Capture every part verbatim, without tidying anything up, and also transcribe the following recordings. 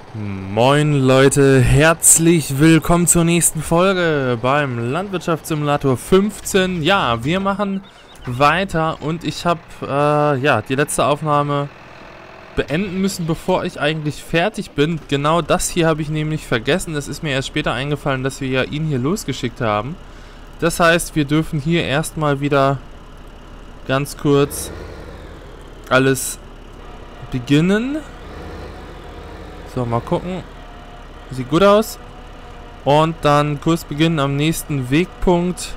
Moin Leute, herzlich willkommen zur nächsten Folge beim Landwirtschaftssimulator fünfzehn. Ja, wir machen weiter und ich habe äh, ja, die letzte Aufnahme beenden müssen, bevor ich eigentlich fertig bin. Genau das hier habe ich nämlich vergessen. Es ist mir erst später eingefallen, dass wir ja ihn hier losgeschickt haben. Das heißt, wir dürfen hier erstmal wieder ganz kurz alles beginnen. So, mal gucken. Sieht gut aus. Und dann Kurs beginnen am nächsten Wegpunkt.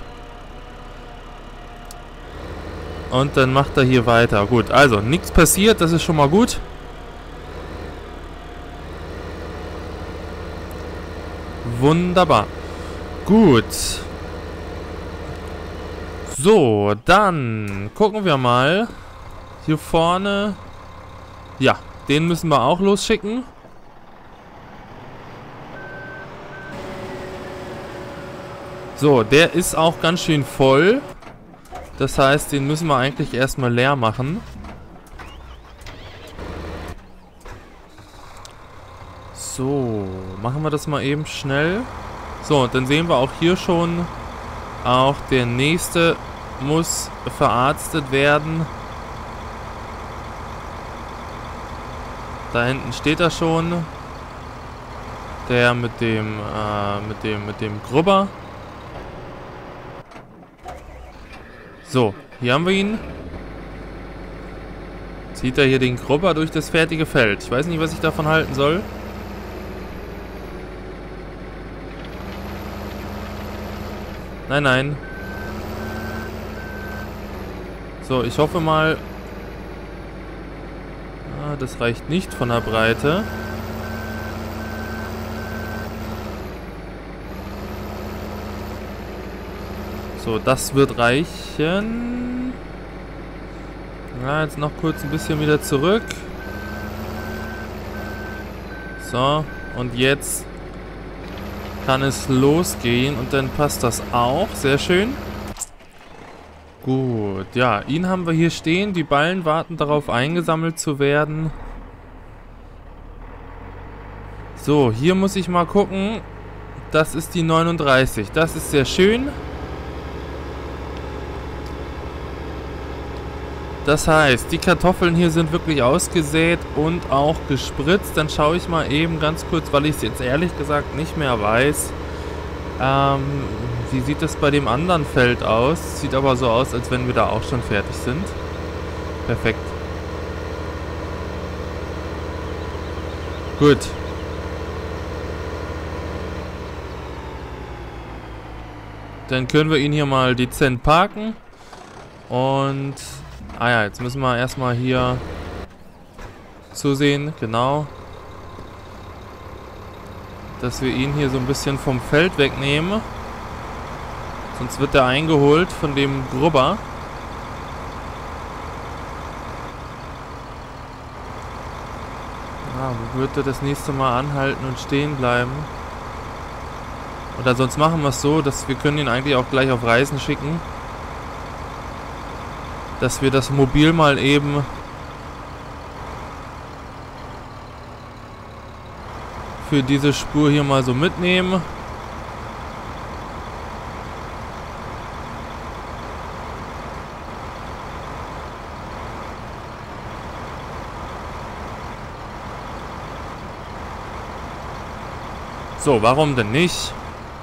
Und dann macht er hier weiter. Gut, also nichts passiert, das ist schon mal gut. Wunderbar. Gut. So, dann gucken wir mal. Hier vorne. Ja, den müssen wir auch losschicken. So, der ist auch ganz schön voll. Das heißt, den müssen wir eigentlich erstmal leer machen. So, machen wir das mal eben schnell. So, dann sehen wir auch hier schon, auch der nächste muss verarztet werden. Da hinten steht er schon. Der mit dem, äh, mit dem, mit dem Grubber. So, hier haben wir ihn. Zieht er hier den Grubber durch das fertige Feld. Ich weiß nicht, was ich davon halten soll. Nein, nein. So, ich hoffe mal... Ah, das reicht nicht von der Breite. So, das wird reichen. Ja, jetzt noch kurz ein bisschen wieder zurück. So, und jetzt kann es losgehen und dann passt das auch. Sehr schön. Gut, ja, ihn haben wir hier stehen. Die Ballen warten darauf, eingesammelt zu werden. So, hier muss ich mal gucken. Das ist die neununddreißig. Das ist sehr schön. Das heißt, die Kartoffeln hier sind wirklich ausgesät und auch gespritzt. Dann schaue ich mal eben ganz kurz, weil ich es jetzt ehrlich gesagt nicht mehr weiß. Ähm, wie sieht das bei dem anderen Feld aus? Sieht aber so aus, als wenn wir da auch schon fertig sind. Perfekt. Gut. Dann können wir ihn hier mal dezent parken. Und... Ah ja, jetzt müssen wir erstmal hier zusehen, genau, dass wir ihn hier so ein bisschen vom Feld wegnehmen. Sonst wird er eingeholt von dem Grubber. Ah, wo wird er das nächste Mal anhalten und stehen bleiben? Oder sonst machen wir es so, dass wir können ihn eigentlich auch gleich auf Reisen schicken. Dass wir das Mobil mal eben für diese Spur hier mal so mitnehmen. So, warum denn nicht?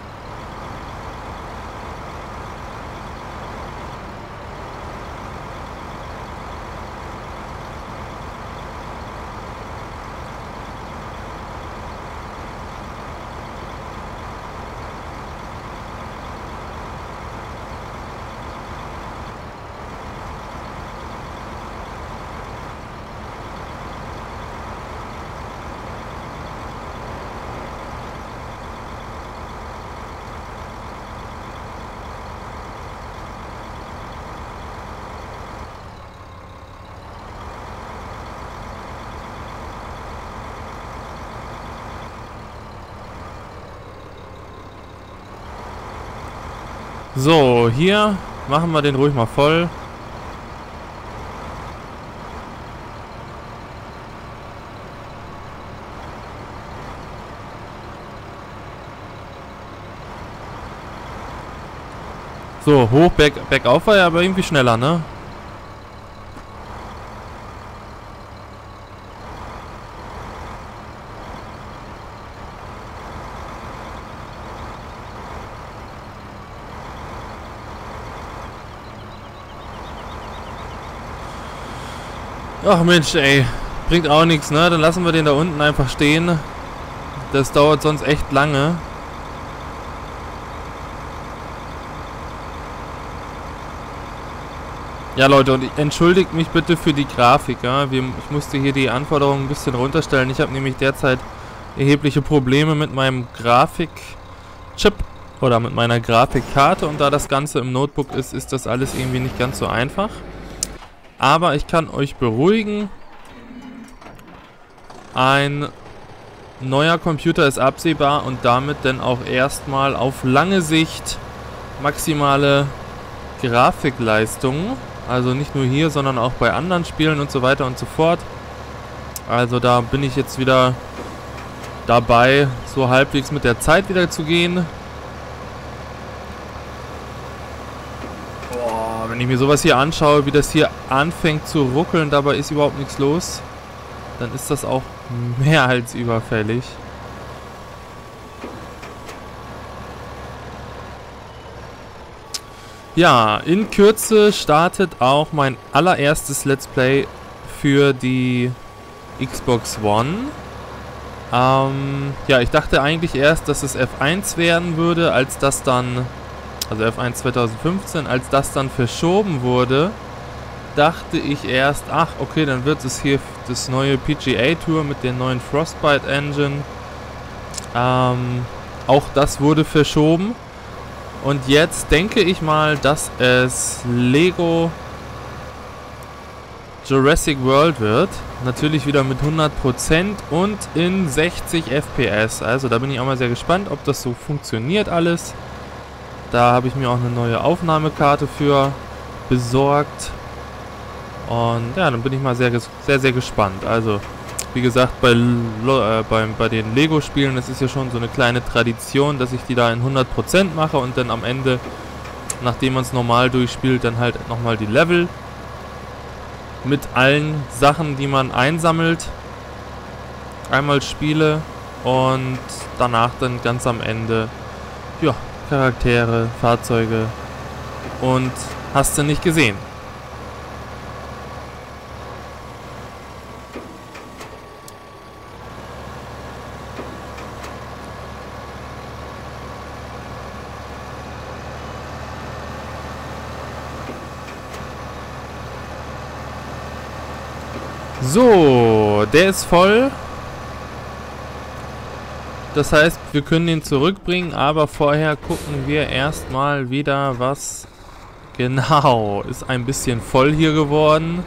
So, hier machen wir den ruhig mal voll. So, hoch, berg, bergauf war ja aber irgendwie schneller, ne? Ach Mensch, ey. Bringt auch nichts, ne? Dann lassen wir den da unten einfach stehen. Das dauert sonst echt lange. Ja Leute, und entschuldigt mich bitte für die Grafik, ja? Wir, ich musste hier die Anforderungen ein bisschen runterstellen. Ich habe nämlich derzeit erhebliche Probleme mit meinem Grafikchip oder mit meiner Grafikkarte, und da das Ganze im Notebook ist, ist das alles irgendwie nicht ganz so einfach. Aber ich kann euch beruhigen, ein neuer Computer ist absehbar und damit dann auch erstmal auf lange Sicht maximale Grafikleistung. Also nicht nur hier, sondern auch bei anderen Spielen und so weiter und so fort. Also da bin ich jetzt wieder dabei, so halbwegs mit der Zeit wieder zu gehen. Boah, wenn ich mir sowas hier anschaue, wie das hier anfängt zu ruckeln, dabei ist überhaupt nichts los, dann ist das auch mehr als überfällig. Ja, in Kürze startet auch mein allererstes Let's Play für die Xbox One. Ähm, ja, ich dachte eigentlich erst, dass es F eins werden würde, als das dann, also F eins zweitausendfünfzehn, als das dann verschoben wurde, dachte ich erst, ach okay, dann wird es hier das neue P G A Tour mit der neuen Frostbite Engine. Ähm, auch das wurde verschoben. Und jetzt denke ich mal, dass es Lego Jurassic World wird. Natürlich wieder mit hundert Prozent und in sechzig F P S. Also da bin ich auch mal sehr gespannt, ob das so funktioniert alles. Da habe ich mir auch eine neue Aufnahmekarte für besorgt. Und ja, dann bin ich mal sehr, sehr, sehr gespannt. Also, wie gesagt, bei, äh, bei, bei den Lego-Spielen, das ist ja schon so eine kleine Tradition, dass ich die da in hundert Prozent mache und dann am Ende, nachdem man es normal durchspielt, dann halt nochmal die Level mit allen Sachen, die man einsammelt, einmal spiele und danach dann ganz am Ende, ja, Charaktere, Fahrzeuge und hast du nicht gesehen. So, der ist voll. Das heißt, wir können ihn zurückbringen, aber vorher gucken wir erstmal wieder, was genau ist. Ein bisschen voll hier geworden.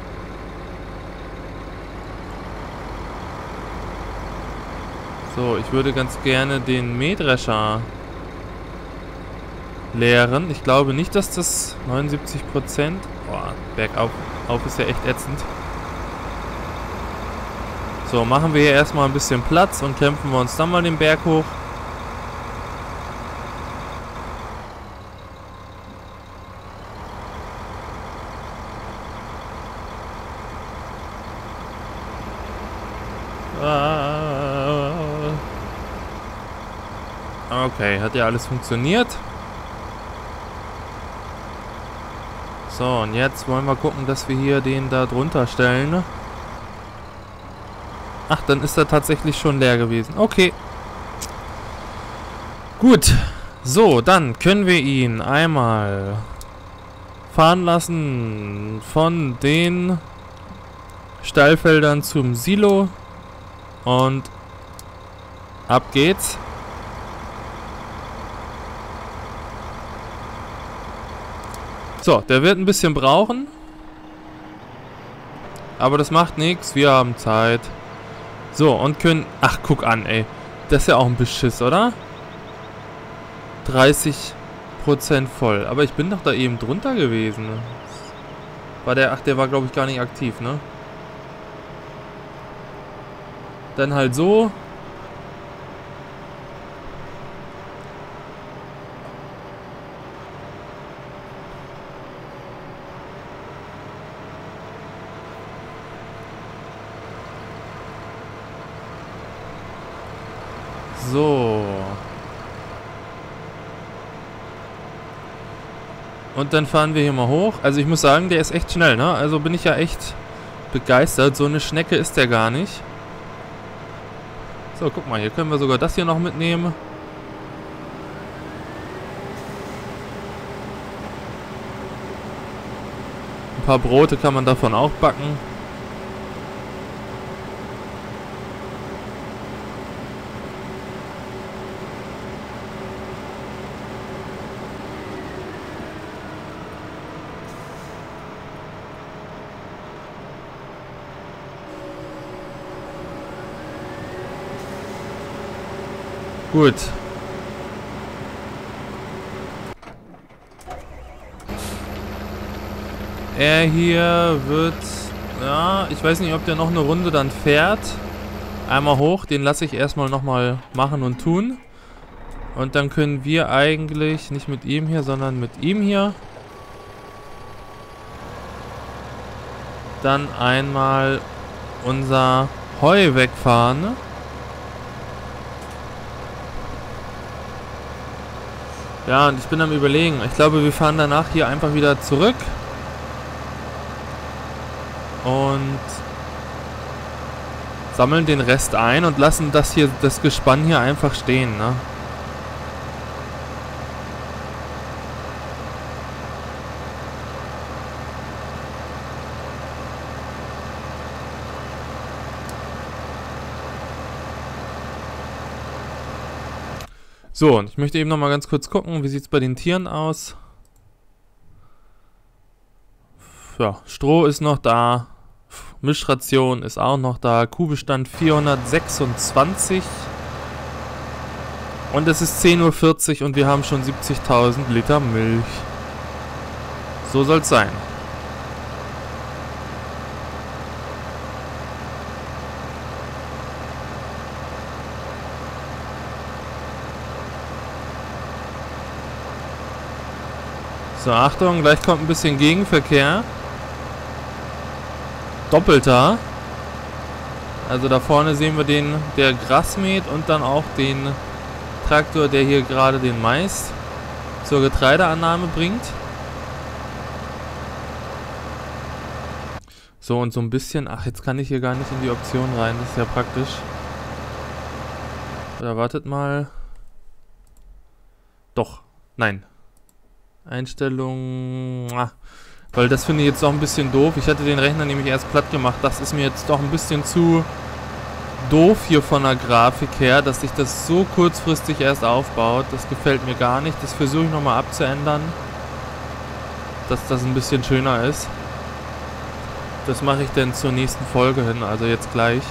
So, ich würde ganz gerne den Mähdrescher leeren. Ich glaube nicht, dass das neunundsiebzig Prozent... Boah, bergauf auf ist ja echt ätzend. So, machen wir hier erstmal ein bisschen Platz und kämpfen wir uns dann mal den Berg hoch. Okay, hat ja alles funktioniert. So, und jetzt wollen wir gucken, dass wir hier den da drunter stellen. Ach, dann ist er tatsächlich schon leer gewesen. Okay. Gut. So, dann können wir ihn einmal fahren lassen von den Stallfeldern zum Silo. Und ab geht's. So, der wird ein bisschen brauchen. Aber das macht nichts. Wir haben Zeit. So, und können... Ach, guck an, ey. Das ist ja auch ein Beschiss, oder? dreißig Prozent voll. Aber ich bin doch da eben drunter gewesen. War der... Ach, der war, glaube ich, gar nicht aktiv, ne? Dann halt so. So. Und dann fahren wir hier mal hoch. Also ich muss sagen, der ist echt schnell, ne? Also bin ich ja echt begeistert. So eine Schnecke ist der gar nicht. So, guck mal, hier können wir sogar das hier noch mitnehmen. Ein paar Brote kann man davon auch backen. Gut. Er hier wird... Ja, ich weiß nicht, ob der noch eine Runde dann fährt. Einmal hoch, den lasse ich erstmal nochmal machen und tun. Und dann können wir eigentlich, nicht mit ihm hier, sondern mit ihm hier, dann einmal unser Heu wegfahren, ne? Ja, und ich bin am Überlegen. Ich glaube, wir fahren danach hier einfach wieder zurück. Und sammeln den Rest ein und lassen das hier, das Gespann hier einfach stehen, ne? So, und ich möchte eben noch mal ganz kurz gucken, wie sieht es bei den Tieren aus. Ja, Stroh ist noch da. Mischration ist auch noch da. Kuhbestand vierhundertsechsundzwanzig. Und es ist zehn Uhr vierzig und wir haben schon siebzigtausend Liter Milch. So soll es sein. So, Achtung, gleich kommt ein bisschen Gegenverkehr. Doppelter. Also da vorne sehen wir den, der Gras mäht und dann auch den Traktor, der hier gerade den Mais zur Getreideannahme bringt. So, und so ein bisschen... Ach, jetzt kann ich hier gar nicht in die Option rein. Das ist ja praktisch. Oder wartet mal. Doch. Nein. Einstellungen, weil das finde ich jetzt doch ein bisschen doof. Ich hatte den Rechner nämlich erst platt gemacht. Das ist mir jetzt doch ein bisschen zu doof hier von der Grafik her, dass sich das so kurzfristig erst aufbaut. Das gefällt mir gar nicht. Das versuche ich nochmal abzuändern, dass das ein bisschen schöner ist. Das mache ich dann zur nächsten Folge hin, also jetzt gleich.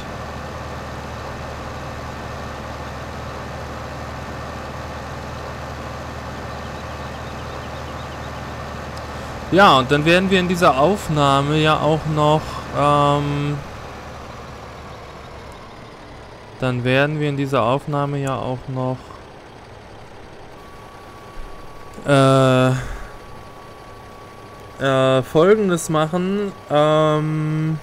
Ja, und dann werden wir in dieser Aufnahme ja auch noch, ähm, dann werden wir in dieser Aufnahme ja auch noch, äh, äh, Folgendes machen, ähm,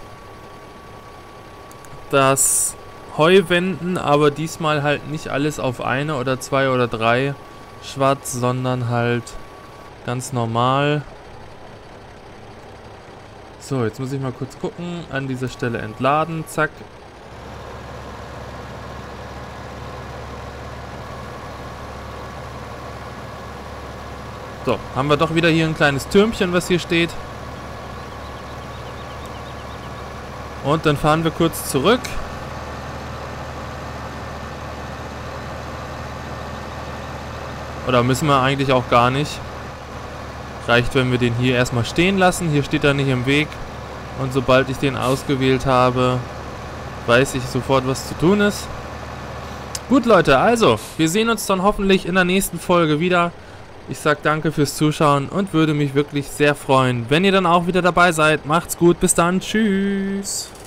das Heu wenden, aber diesmal halt nicht alles auf eine oder zwei oder drei Schwatz, sondern halt ganz normal. So, jetzt muss ich mal kurz gucken. An dieser Stelle entladen. Zack. So, haben wir doch wieder hier ein kleines Türmchen, was hier steht. Und dann fahren wir kurz zurück. Oder müssen wir eigentlich auch gar nicht. Reicht, wenn wir den hier erstmal stehen lassen. Hier steht er nicht im Weg. Und sobald ich den ausgewählt habe, weiß ich sofort, was zu tun ist. Gut, Leute, also, wir sehen uns dann hoffentlich in der nächsten Folge wieder. Ich sag danke fürs Zuschauen und würde mich wirklich sehr freuen, wenn ihr dann auch wieder dabei seid. Macht's gut, bis dann, tschüss.